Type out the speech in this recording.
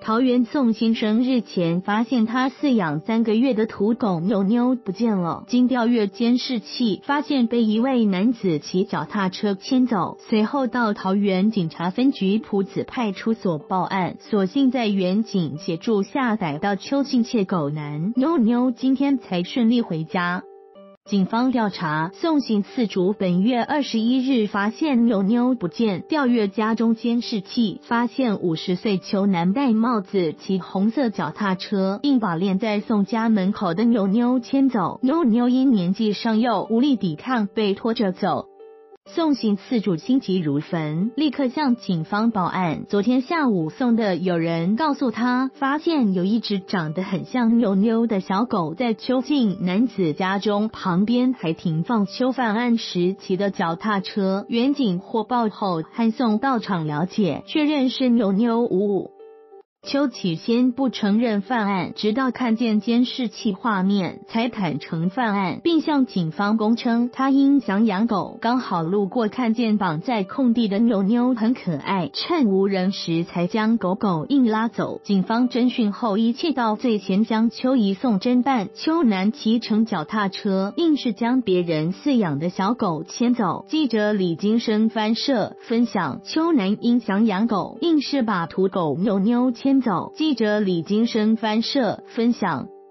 桃园宋先生日前发现他饲养3个月的土狗妞妞不见了，经调阅监视器，发现被一位男子骑脚踏车牵走，随后到桃园警察分局朴子派出所报案，所幸在员警协助下逮到邱姓窃狗男妞妞，今天才顺利回家。警方调查，宋姓饲主本月21日发现妞妞不见，调阅家中监视器，发现50岁邱男戴帽子，骑红色脚踏车，硬把连在宋家门口的妞妞牵走。妞妞因年纪尚幼，无力抵抗，被拖着走。宋姓饲主心急如焚，立刻向警方报案。昨天下午，宋的友人告诉他，发现有一只长得很像妞妞的小狗在邱姓男子家中旁边，还停放邱犯案时骑的脚踏车。员警获报后，和宋到场了解，确认是妞妞无误。邱起先不承认犯案，直到看见监视器画面才坦诚犯案，并向警方供称他因想养狗，刚好路过看见绑在空地的妞妞很可爱，趁无人时才将狗狗硬拉走。警方侦讯后一切到罪前，将邱移送侦办。邱男骑乘脚踏车，硬是将别人饲养的小狗牵走。记者李金生翻摄分享，邱男因想养狗，硬是把土狗妞妞牵走。记者李金生翻摄分享。